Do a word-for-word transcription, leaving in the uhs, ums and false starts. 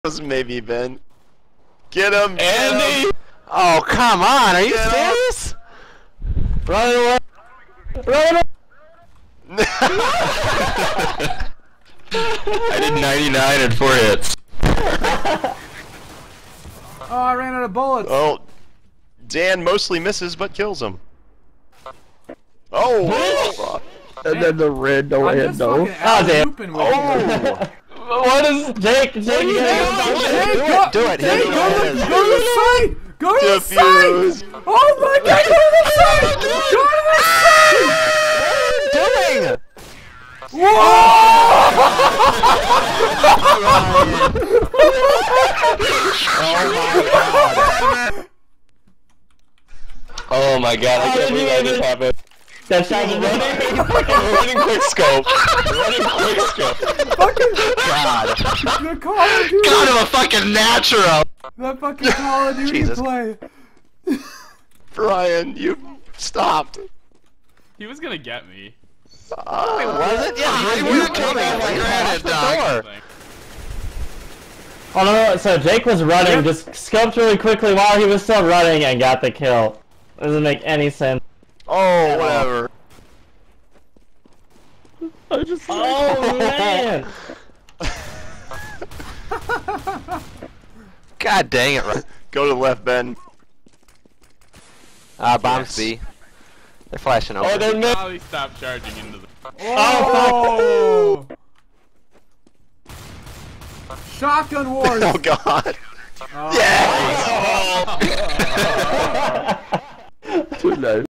was maybe Ben. Get him, Andy! Him. Oh, come on, are you Get serious? Run away! Run away! I did ninety-nine and four hits. Oh, I ran out of bullets. Oh, Dan mostly misses but kills him. Oh! And then the red no I'm and just no. fucking Oh, damn. out-looping with you. Oh! What is Jake? Jake, What are you you doing? gotta go Hey, do go- it. Do it. Hey, Hit go to it. the, go to the side! Go to the Defuse. side! Oh my god, go to the side! Go to the side! What are you doing? Oh my god, I can't believe that just happened. That shot was Running, running quick scope. Running quick scope. God. The Call of Duty! God, I'm a fucking natural. That fucking Call of Duty Jesus. play! Brian, you stopped. He was gonna get me. Uh, Wait, was it? Yeah, I you was were coming coming for for granted, dog. Thing. Oh no, no, so Jake was running, just scoped really quickly while he was still running and got the kill. Doesn't make any sense. Oh, whatever. I just oh man! God dang it. Ryan. Go to the left, Ben. Ah, bombs Yes. B. They're flashing over. Oh, they're mid. Probably stop charging into the. Oh! Shotgun wars! Oh, God. Oh. Yes! Too low.